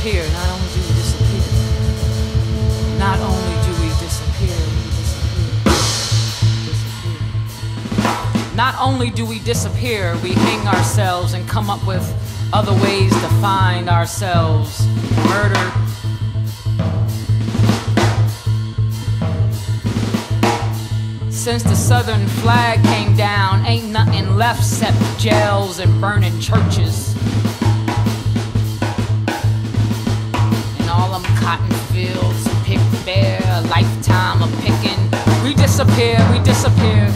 disappear. Not only do we disappear. Not only do we disappear, Not only do we disappear, we hang ourselves and come up with other ways to find ourselves. Murder. Since the Southern flag came down, ain't nothing left except jails and burning churches. And all them cotton fields picked bare, a lifetime of picking. We disappear, we disappear.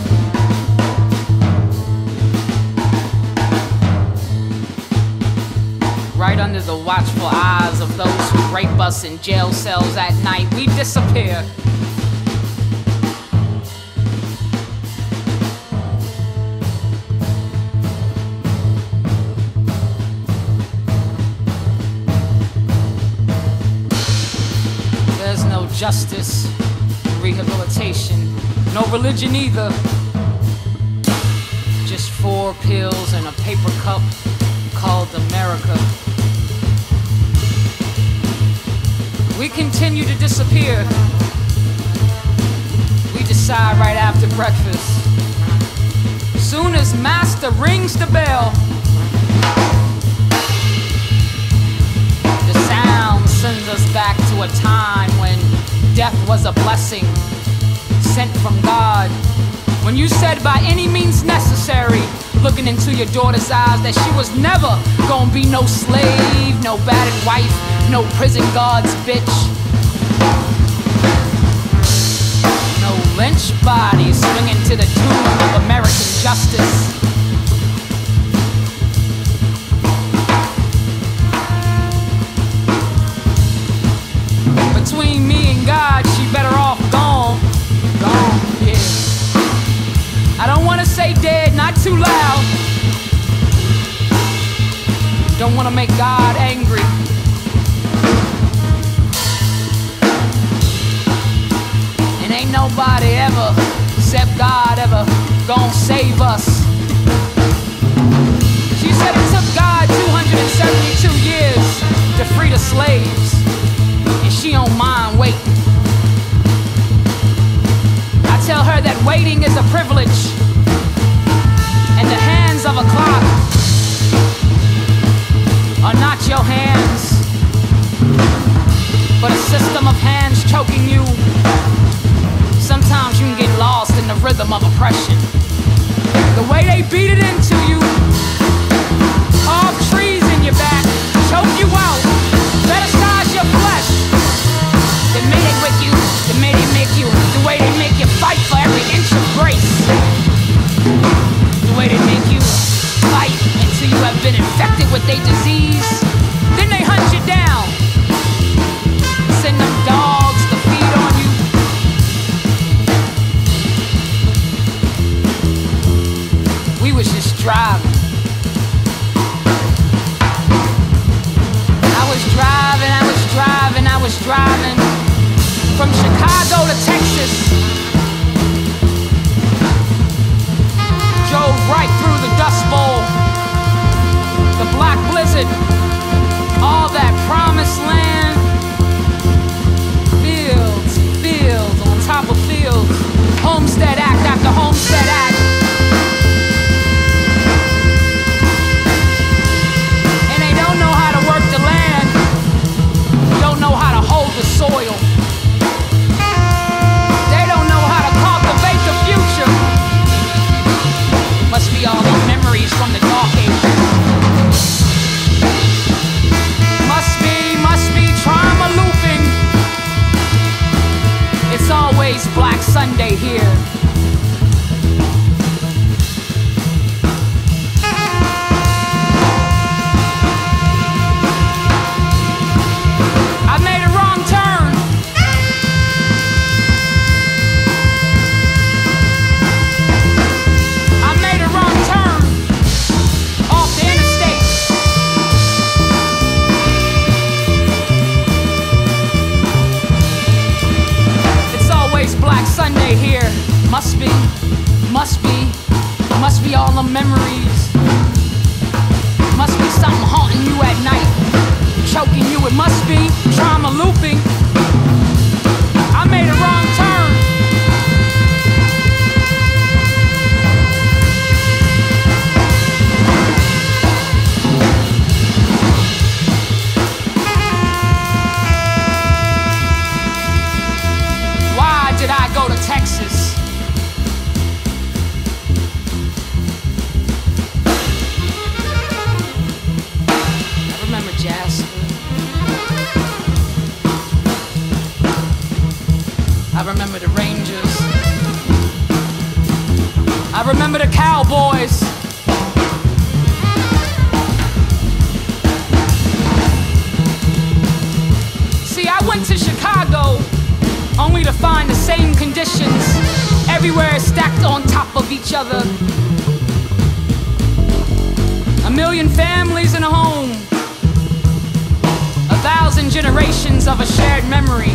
Right under the watchful eyes of those who rape us in jail cells at night, we disappear. There's no justice, rehabilitation, no religion either. Just 4 pills and a paper cup called America. We continue to disappear. We decide right after breakfast. Soon as Master rings the bell, the sound sends us back to a time when death was a blessing sent from God. When you said by any means necessary, looking into your daughter's eyes, that she was never gonna be no slave, no battered wife, no prison guard's bitch. No lynch body swinging to the tune of American justice. Between me and God, she better off gone. Gone, yeah. I don't wanna say dead, not too loud. Don't wanna make God angry. And ain't nobody ever, except God, ever gonna save us. She said it took God 272 years to free the slaves, and she don't mind waiting. I tell her that waiting is a privilege, and the hands of a clock are not your hands, but a system of hands choking you. Sometimes you can get lost in the rhythm of oppression. The way they beat it into you, off trees in your back, choke you out, fetishize your flesh. The way they whip you, the way they make you, the way they make you fight for every inch of grace. The way they make you fight until you have been infected with their disease. Then they hunt you down, send them dogs to feed on you. We was just driving. I was driving from Chicago to Texas. Drove right through the Dust Bowl, the Black Blizzard, all that promised land. Fields, fields on top of fields. Homestead Act after Homestead Act. And they don't know how to work the land, don't know how to hold the soil. They don't know how to cultivate the future. Must be all the memories from the dark ages. Must be trauma looping. It's always Black Sunday here. I made a wrong turn. I made a wrong turn off the interstate. It's always Black Sunday here. Must be all the memories. Must be something haunting you at night, choking you. It must be trauma looping. I made a wrong turn. Why did I go to Texas? I remember Jasper. I remember the Rangers. I remember the Cowboys. See, I went to Chicago only to find the same conditions everywhere stacked on top of each other. A million families in a home. 1,000 generations of a shared memory.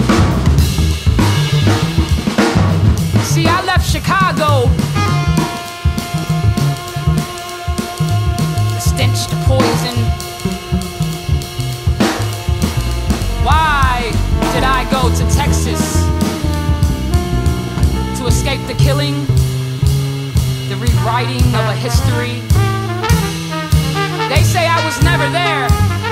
See, I left Chicago. The stench, the poison. Why did I go to Texas? To escape the killing, the rewriting of a history. They say I was never there.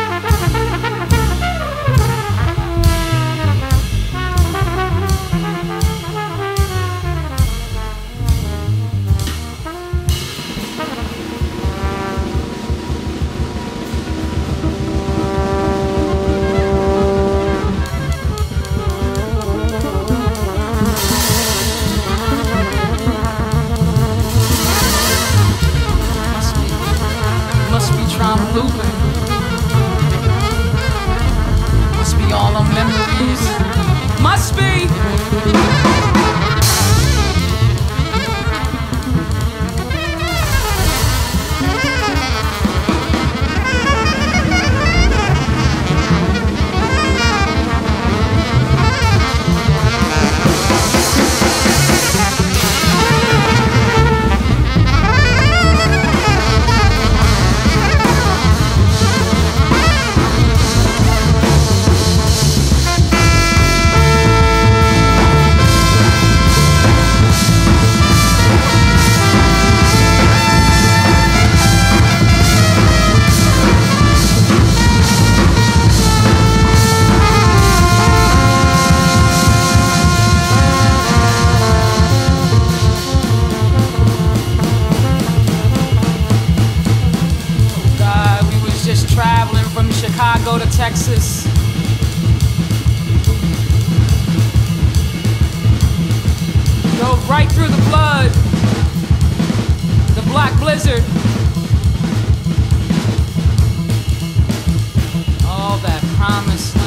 Looping. Must be all on memories. Must be. Chicago to Texas. Drove right through the flood, the black blizzard. All that promise.